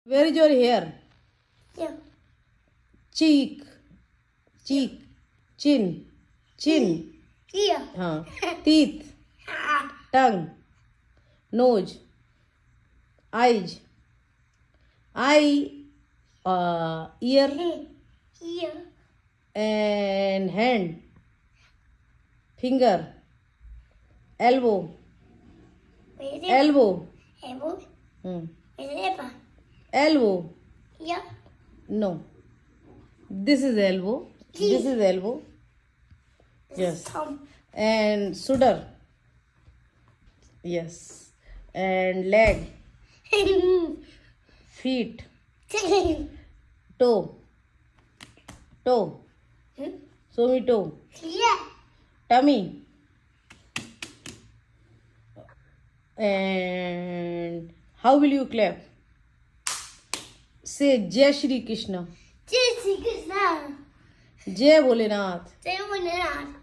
Where is your hair? Yeah. Cheek. Cheek. Chin. Chin. Yeah. Teeth. Tongue. Nose. Eyes. Eye. Ear. Here. And hand. Finger. Elbow. Elbow. Elbow. Hmm. Elbow. Yeah. No. This is elbow. This is elbow. Yes. Thumb. And shoulder. Yes. And leg. Feet. Toe. Toe. Show me toe. Yeah. Tummy. And how will you clap? Say Jai Shri Krishna. Jai Shri Krishna. Jai Bholenath. Jai Bholenath.